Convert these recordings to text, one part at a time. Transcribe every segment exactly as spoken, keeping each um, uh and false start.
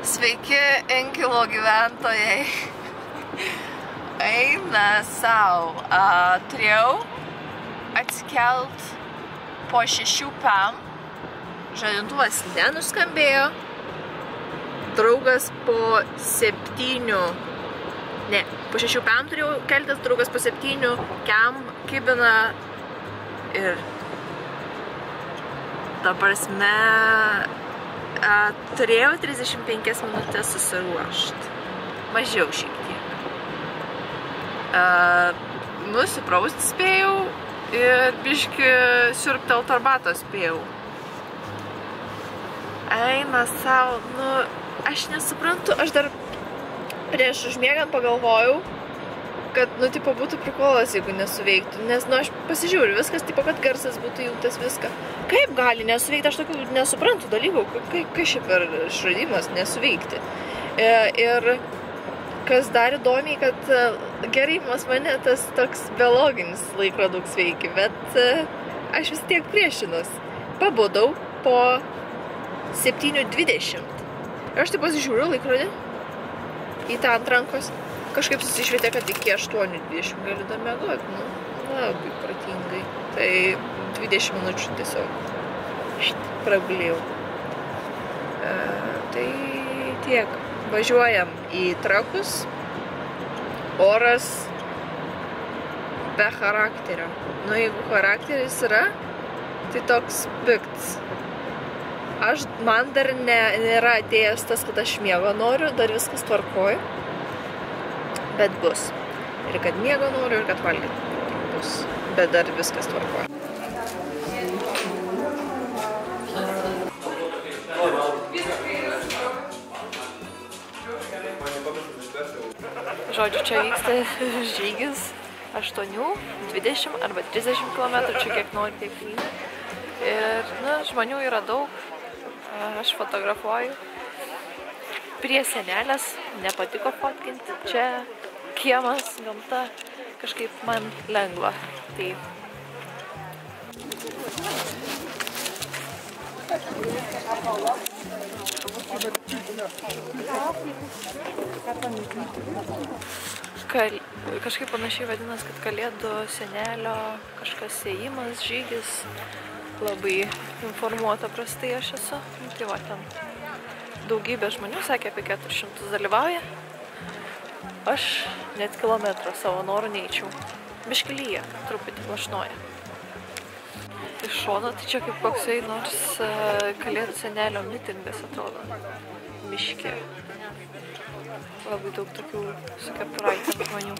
Sveiki, Inkilo gyventojai. Eina sau. A, turėjau atsikelt po šešių pem. Žadintuvas nenuskambėjo. Draugas po septynių. Ne, po šešių pem turėjau keltis, draugas po septynių. Kem kibina. Ir ta prasme, a, turėjau trisdešimt penkias minutės susiruošt. Mažiau šiek tiek. A, nusiprausti spėjau ir biški siurbtelt arbatos spėjau. Eina sau, nu, aš nesuprantu, aš dar prieš užmiegant pagalvojau, kad, nu, tipo, būtų prikolas, jeigu nesuveiktų, nes, nu, aš pasižiūriu viskas, tipo, kad garsas būtų jungtas viską. Kaip gali nesuveikti, aš tokių nesuprantu dalykų, kaip, kaip šia per išradimas nesuveikti. E, ir kas dar įdomiai, kad gerai pas mane tas toks biologinis laikrodukas veikia, bet e, aš vis tiek priešinuos. Pabudau po septynių dvidešimt. Ir aš taip pasižiūriu laikrodį į tą ant rankos. Kažkaip susišvietė, kad iki aštuonių dvidešimt gali dar miegot, nu, labai pratingai. Tai dvidešimt minučių tiesiog pragulėjau. E, tai tiek. Važiuojam į Trakus. Oras be charakterio. Nu, jeigu charakteris yra, tai toks pikts. Aš, man dar ne, nėra atėjęs tas, kad aš miego noriu, dar viskas tvarkoju. Bet bus. Ir kad miego noriu, ir kad valgyti bus. Bet dar viskas tvarkoja. Žodžiu, čia vyksta žygis aštuonių, dvidešimt arba trisdešimt kilometrų, čia kiek nori, kiek lyni. Ir, na, žmonių yra daug. Aš fotografuoju. Prie senelės nepatiko fotkinti. Čia kiemas, gamta, kažkaip man lengva. Tai Kal... kažkaip panašiai vadinas, kad kalėdų senelio kažkas ėjimas, žygis. Labai informuota prastai aš esu. Tai va, ten daugybė žmonių, sakė, apie keturis šimtus dalyvauja. Aš net kilometrą savo norų neįčiau. Biški lyja, truputį lašnoja. Iš šono, tai čia kaip koksai nors uh, kalėdų senelio mitingas atrodo. Miške. Labai daug tokių su kepuraitėm žmonių.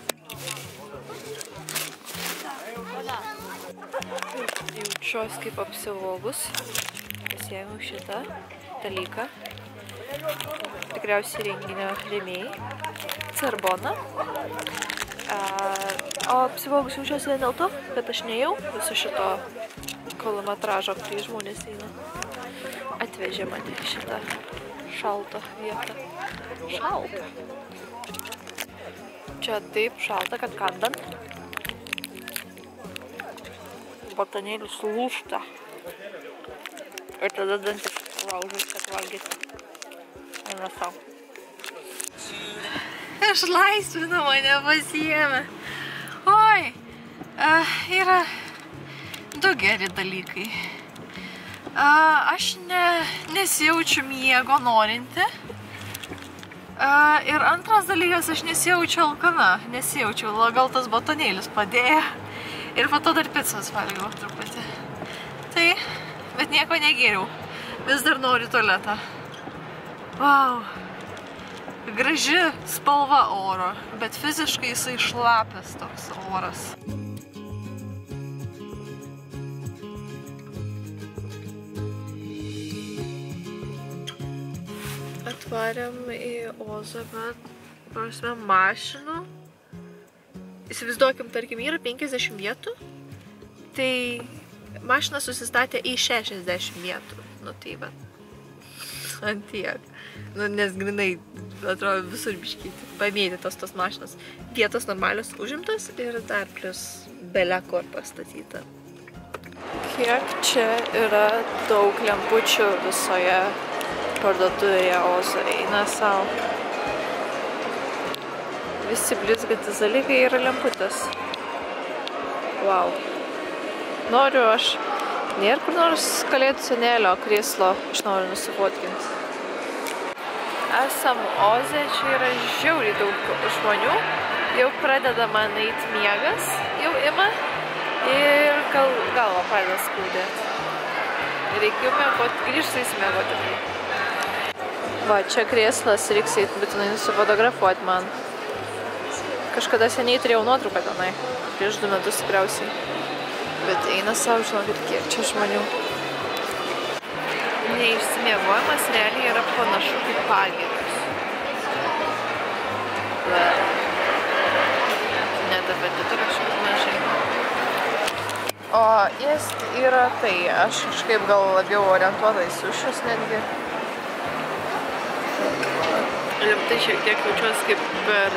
Jaučiuos kaip apsivogus. Pasiėmiau šitą dalyką. Tikriausiai renginio rėmėjai. Carbona. O apsivogus jaučiuosi vien dėl to, kad aš nejau viso šito kilometražo, kurį žmonės eina. Atvežė mane į šitą šaltą vietą. Šaltą. Čia taip šalta, kad kandant. Batonėlius lūžta. Ir tada dantis laužus, kad valgyti. Eina sau. Aš laisvinu, mane pasiėmė. Oi, uh, yra du geri dalykai. Uh, aš ne, nesijaučiu miego norinti. Uh, ir antras dalykas, aš nesijaučiu alkana. Nesijaučiu, gal tas batonėlis padėjo. Ir po to dar picos valgiau truputį. Tai, bet nieko negėriau. Vis dar noriu tualetą. Vau. Graži spalva oro, bet fiziškai jisai šlapęs toks oras. Atvarėm į Ozą, bet, prasme, mašinų. Įsivaizduokim, tarkim, yra penkiasdešimt vietų, tai mašina susistatė į šešiasdešimt vietų. Nu tai, bet, ant tiek. Nu, nes grinai, atrodo, visur biškyti, pamėtytos tos mašinos. Vietos normalios užimtos ir dar plus bele kur pastatyta. Kiek čia yra daug lempučių visoje parduotuvėje Ozo eina savo. Visi blizgantis dalykai yra lemputės. Wow. Noriu aš. Nėra kur nors kalėdų senelio krėslo, aš noriu nusifotkinti. Esam Oze, čia yra žiauriai daug žmonių. Jau pradeda man eit miegas, jau ima. Ir gal, galva pradeda skaudėti. Reikėjo miegoti, grįžti įsimiegoti. Va, čia krėslas, reiks eit būtinai nusifotografuoti man. Kažkada seniai turėjau nuotrauką tenai, prieš du metus tikriausiai. Bet eina savo, žinokit, kiek čia žmonių. Neišsimiegojimas realiai yra panašu kaip pagirius. Bet net apetito kažkaip mažai. O ėst yra tai, aš kažkaip gal labiau orientuota į sušius netgi. Ir tai šiek tiek jaučiuosi kaip per...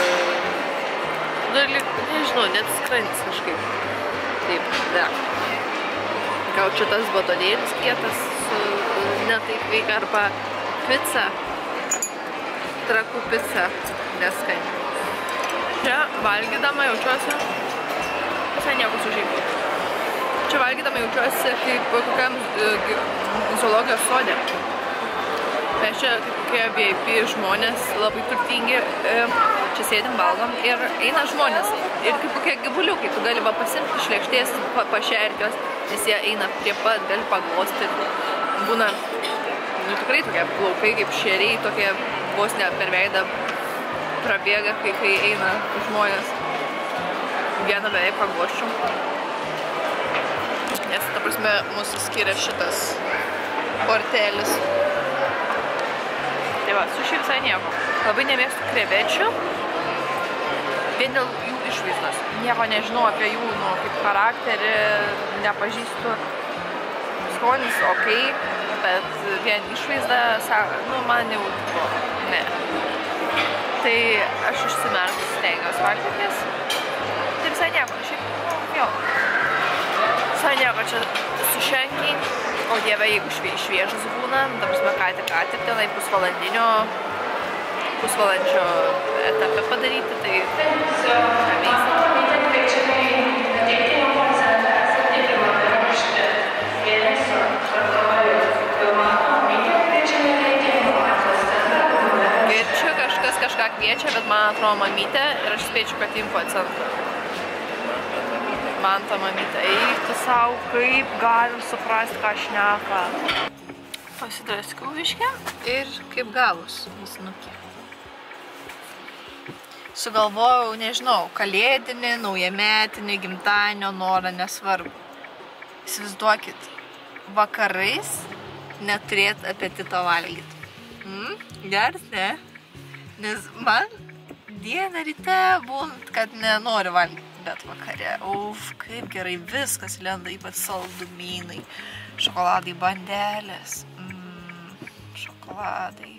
Dalyk, nežinau, net skrandis kažkaip. Taip, ne. Gal čia tas batonėlis kietas su netaip veikia, arba pica. Trakų pica, neskani. Čia valgydama jaučiuosi visai nieko sužeikti. Čia valgydama jaučiuosi kaip kokiam zoologijos sode. Mes čia kaip kokie V I P žmonės, labai turtingi, čia sėdim valgom ir eina žmonės. Ir kaip kokie gyvuliukai, tu gali va pasimti iš lėkštės, pašerkios, nes jie eina prie pat, gali paglosti. Būna, nu tikrai tokie plaukai kaip šeriai, tokie vos ne per veidą prabėga, kai, kai eina žmonės. Vieną beveik paglosčiau. Nes, ta prasme, mūsų skiria šitas portelis. Tai va, suši visai nieko. Labai nemėgstu krevečių. Vien dėl jų išvaizdos. Nieko nežinau apie jų, nu, kaip charakterį, nepažįstu. Skonis okei, bet vien išvaizda, nu, man jau buvo, ne. Tai aš užsimerkus stengiuosi valgytis. Tai visai nieko, šiaip, jo. Visai nieko čia sušenkiai. O dieve, jeigu šviežas būna, ta prasme, ką tik, ką tik tenai pusvalandinio, pusvalandžio etape padaryti, tai ir čia kažkas kažką kviečia, bet man atrodo mamytė ir aš spėčiau, kad info centrą. Man ta mamytė, eikti savo, kaip galim suprasti, ką šneka. Pasidraskiau viškę ir kaip gavus visnukė. Sugalvojau, nežinau, kalėdinį, naujametinį, gimtadienio norą, nesvarbu. Įsivaizduokit, vakarais neturėt apetito valgyti. Hmm? Geras, ne? Nes man dieną ryte būnt, kad nenoriu valgyti. Bet vakare, uf, kaip gerai viskas lenda, ypač saldumynai, šokoladai, bandelės, mm, šokoladai,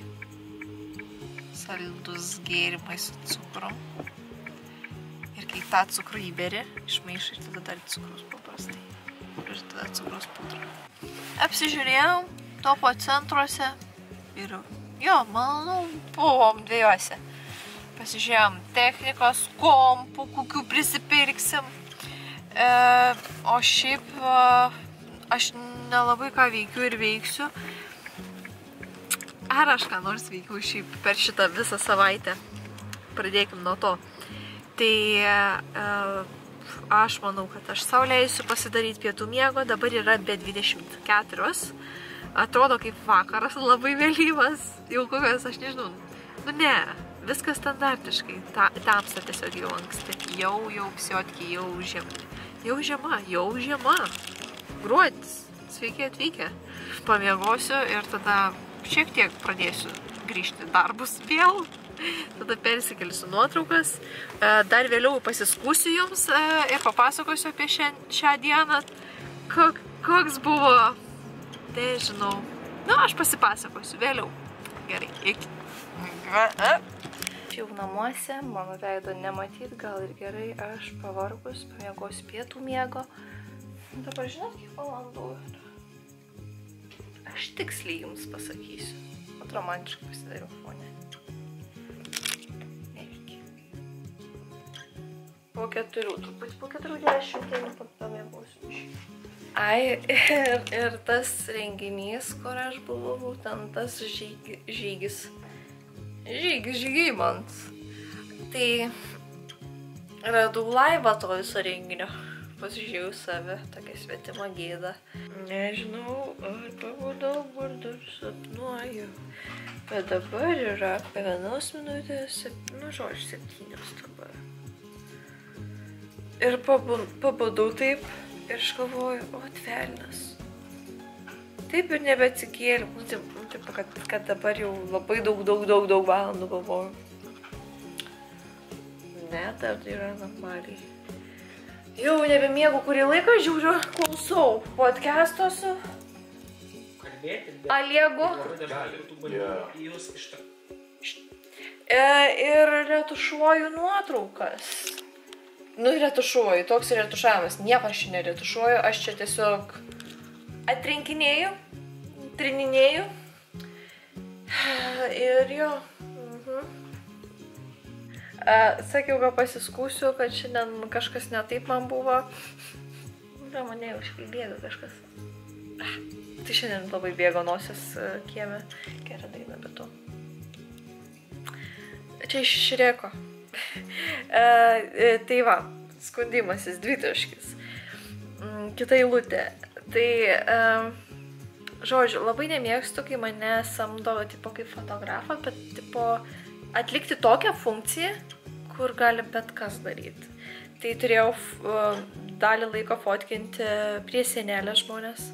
saldus gėrimai su cukrum. Ir kai tą cukrų įberi, išmaišai, tada dar cukrus paprastai. Ir tada cukrus pudra. Apsižiūrėjau topo centruose ir, jo, manau, buvom dviejose. Pasižiūrėjom technikos, kompų, kokių prisipirksim. E, o šiaip e, aš nelabai ką veikiu ir veiksiu. Ar aš ką nors veikiu šiaip per šitą visą savaitę. Pradėkim nuo to. Tai e, aš manau, kad aš sau leisiu pasidaryti pietų miego. Dabar yra be dvidešimt keturios. Atrodo kaip vakaras, labai vėlyvas. Jau kokios, aš nežinau. Nu ne. Viskas standartiškai, Ta, tamsta tiesiog jau anksti, jau, jau psiotki, jau žiema, jau žiema, jau žiema, gruodis, sveiki atvykę. Pamiegosiu ir tada šiek tiek pradėsiu grįžti darbus vėl, tada persikelsiu nuotraukas, dar vėliau pasiskūsiu jums ir papasakosiu apie šią, šią dieną, Kok, koks buvo, nežinau, nu aš pasipasakosiu vėliau, gerai, iki. Jau namuose, mano veido nematyt, gal ir gerai, aš pavargus, pamiegosiu pietų miego. Dabar žinot, kiek valandų yra? Aš tiksliai jums pasakysiu. At romantiškai pasidariau fone. Neveikia. Po keturių, truputį po keturių dešimtėlių pamėgausiu iš. Ai, ir, ir tas renginys, kur aš buvau, būtent tas žygi, žygis. Žygis, žygimants. Tai radau laivą to viso renginio. Pasižiūrėjau save, tokia svetima gėda. Nežinau, ar pabudau, ar dar sapnuoju. Bet dabar yra vienos minutės, nu žodžiu, septynios dabar. Ir pabudau taip. Ir aš galvoju, o atvelnas. Taip ir nebeatsikėliau. Nu, taip, taip kad, kad dabar jau labai daug, daug, daug, daug valandų galvoju. Ne, dar tai yra normaliai. Jau nebemiegu kurį laiką, žiūriu, klausau podcast'o su Aliegu. Ir retušuoju nuotraukas. Nu, retušuoju, toks retušavimas, nieko aš čia neretušuoju, aš čia tiesiog atrinkinėju, trininėju ir jo. Mhm. Sakiau, kad pasiskūsiu, kad šiandien kažkas ne taip man buvo. Na, mane jau išbėga kažkas. Tai šiandien labai bėgo nosis kieme, gerą dainą, bet to. Čia iš Šreko. Uh, tai va, skundimasis, dvitaškis. Mm, kita eilutė. Tai, uh, žodžiu, labai nemėgstu, kai mane samdo tipo kaip fotografą, bet tipo atlikti tokią funkciją, kur gali bet kas daryti. Tai turėjau uh, dalį laiko fotkinti prie sienelės žmonės.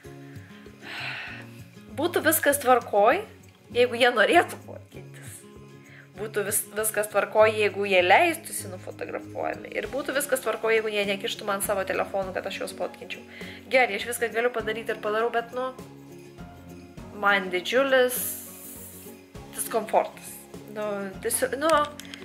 Būtų viskas tvarkoj, jeigu jie norėtų fotkintis. Būtų vis, viskas tvarko, jeigu jie leistųsi nufotografuojami. Ir būtų viskas tvarko, jeigu jie nekištų man savo telefonų, kad aš juos fotkinčiau. Gerai, aš viską galiu padaryti ir padarau, bet, nu, man didžiulis diskomfortas. Nu, tiesiog, nu,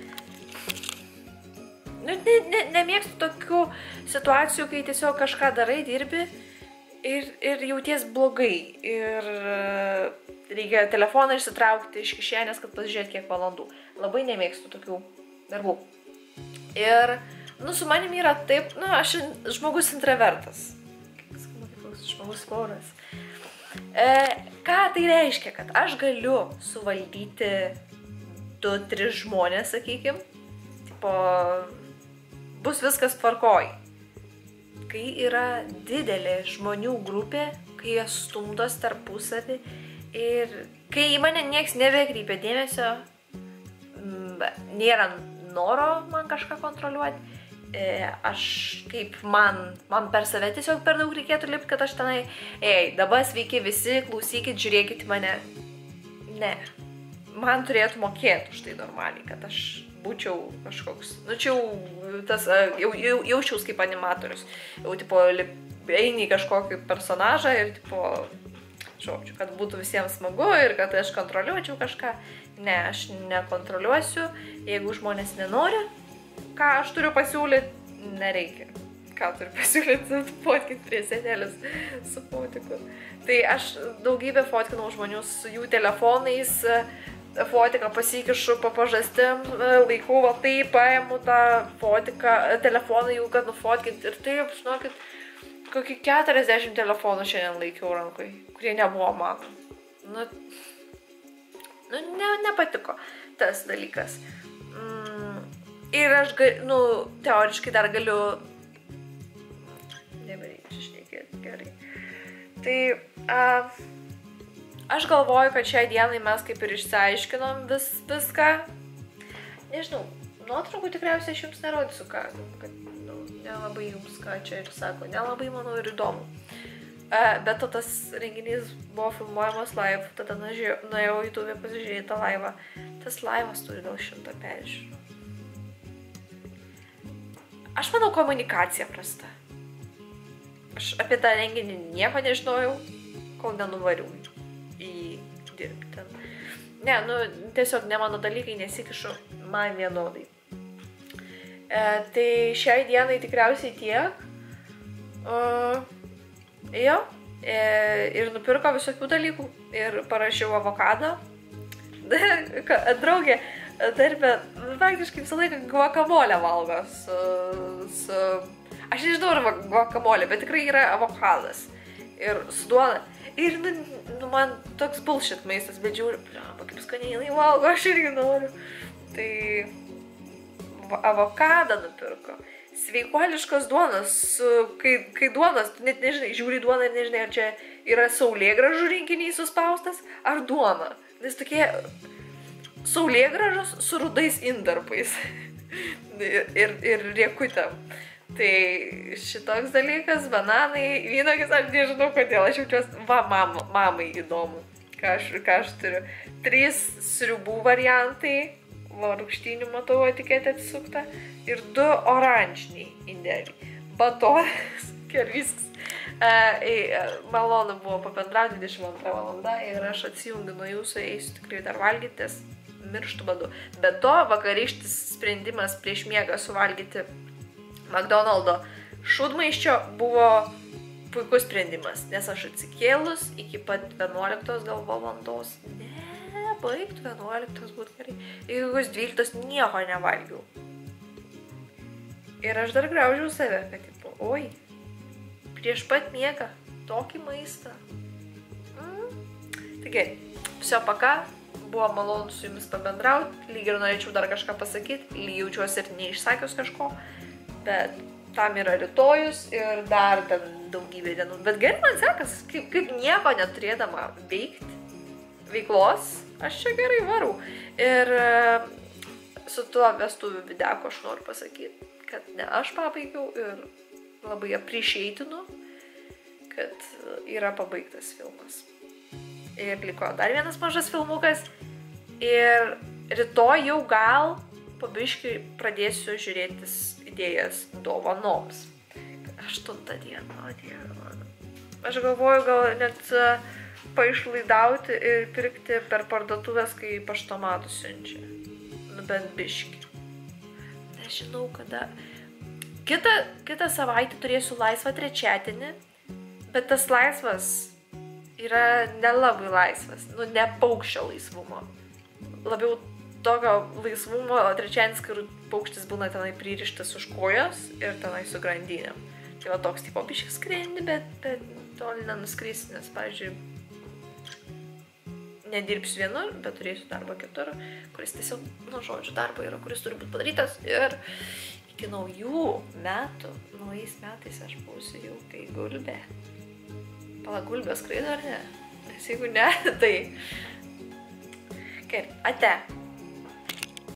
nu ne, ne, nemėgstu tokių situacijų, kai tiesiog kažką darai, dirbi ir, ir jauties blogai. Ir reikia telefoną išsitraukti iš kišenės, kad pasižiūrėti kiek valandų. Labai nemėgstu tokių darbų. Ir, nu, su manim yra taip, nu, aš žmogus intravertas. Žmogus sporas. E, ką tai reiškia? Kad aš galiu suvaldyti du, tris žmonės, sakykim. Tipo, bus viskas tvarkoj. Kai yra didelė žmonių grupė, kai jie stumdos tarpusavį, ir kai į mane nieks nebekreipia dėmesio, nėra noro man kažką kontroliuoti, aš kaip man, man per save tiesiog per daug reikėtų lipti, kad aš tenai, ei, dabar sveiki visi, klausykit, žiūrėkit mane. Ne, man turėtų mokėti už tai normaliai, kad aš būčiau kažkoks, nu čia jau tas, jau, jau, jaučiaus kaip animatorius, jau tipo eini kažkokį personažą ir tipo, žodžiu, kad būtų visiems smagu ir kad aš kontroliuočiau kažką. Ne, aš nekontroliuosiu. Jeigu žmonės nenori, ką aš turiu pasiūlyti, nereikia. Ką turiu pasiūlyti, fotkint prie senelės su fotiku. Tai aš daugybę fotkinau žmonių su jų telefonais, fotiką pasikišu po pažastim, laikau, va taip, paimu tą fotiką, telefoną jau, kad nufotkinti. Ir taip, žinokit, kokį keturiasdešimt telefonų šiandien laikiau rankoj, kurie nebuvo mano. Nu, nu ne, nepatiko tas dalykas. Mm, ir aš, nu, teoriškai dar galiu... Nebereikia šnekėti, gerai. Tai a, aš galvoju, kad šiai dienai mes kaip ir išsiaiškinom vis, viską. Nežinau, nuotraukų tikriausiai aš jums nerodysiu, ką, kad nelabai jums ką čia ir sako, nelabai manau ir įdomu. Bet to tas renginys buvo filmuojamas live, tada nuėjau į YouTube pasižiūrėti tą laivą. Tas laivas turi gal šimtą peržiūrų. Aš manau, komunikacija prasta. Aš apie tą renginį nieko nežinojau, kol nenuvariau į dirbti ten. Ne, nu, tiesiog ne mano dalykai, nesikišu, man vienodai. E, tai šiai dienai tikriausiai tiek. Uh, jo, e, ir nupirko visokių dalykų. Ir parašiau avokadą. Draugė darbė praktiškai visą laiką guacamole valgo su, su... Aš nežinau, ar guacamole, bet tikrai yra avokadas. Ir su duona. Ir nu, nu, man toks bullshit maistas, bet žiūriu, kaip skaniai jinai valgo, aš irgi noriu. Tai avokadą nupirko. Sveikuoliškos duonos, kai, kai duonos, tu net nežinai, žiūri duoną ir nežinai, ar čia yra saulėgražų rinkiniai suspaustas, ar duona. Nes tokie saulėgražos su rudais indarpais ir, ir, ir riekutėm. Tai šitoks dalykas, bananai, vynogis, aš nežinau kodėl, aš jaučiuosi, va, mam, mamai įdomu, ką aš, ką aš turiu. Trys sriubų variantai, va, rūgštynių matau etiketę atsisukta, ir du oranžiniai indeliai. Batonas, ir viskas. E, e, malonu buvo pabendrauti dvidešimt antra valanda ir aš atsijungiu nuo jūsų, eisiu tikrai dar valgytis, mirštų badu. Bet to vakarykštis sprendimas prieš miegą suvalgyti McDonald'o šūdmaiščio buvo puikus sprendimas, nes aš atsikėlus iki pat vienuoliktos gal valandos, ne, baigtų vienuoliktos būt gerai, iki kokios dvyliktos nieko nevalgiau. Ir aš dar graužiau save, kad tipo, oi, prieš pat miegą tokį maistą. Mm. Taigi, viso paka, buvo malonu su jumis pabendrauti, lyg ir norėčiau dar kažką pasakyti, lyg jaučiuosi ir neišsakius kažko, bet tam yra rytojus ir dar ten daugybė dienų. Bet gerai man sekas, kaip, kaip nieko neturėdama veikti, veiklos, aš čia gerai varau. Ir su tuo vestuvių videku aš noriu pasakyti, kad ne aš pabaigiau ir labai appreciatinu, kad yra pabaigtas filmas. Ir liko dar vienas mažas filmukas ir rytoj jau gal pabiškai pradėsiu žiūrėtis idėjas dovanoms. Aštuntą dieną, o dieve mano. Aš galvoju gal net paišlaidauti ir pirkti per parduotuvės, kai paštomatų siunčia. Nu bent biški. Nežinau kada. Kita, kitą savaitę turėsiu laisvą trečiadienį, bet tas laisvas yra nelabai laisvas, nu ne paukščio laisvumo. Labiau tokio laisvumo trečiadienis, kai paukštis būna tenai pririštas už kojos ir tenai su grandinėm. Tai va toks tipo biškis skrendi, bet, bet toli nenuskrisi, nes, pavyzdžiui, nedirbsiu vienur, bet turėsiu darbą kitur, kuris tiesiog, nu, žodžiu, darbo yra, kuris turi būti padarytas ir iki naujų metų, naujais metais aš būsiu jau kai gulbė. Pala, gulbė skraido ar ne? Nes jeigu ne, tai... Gerai, ate.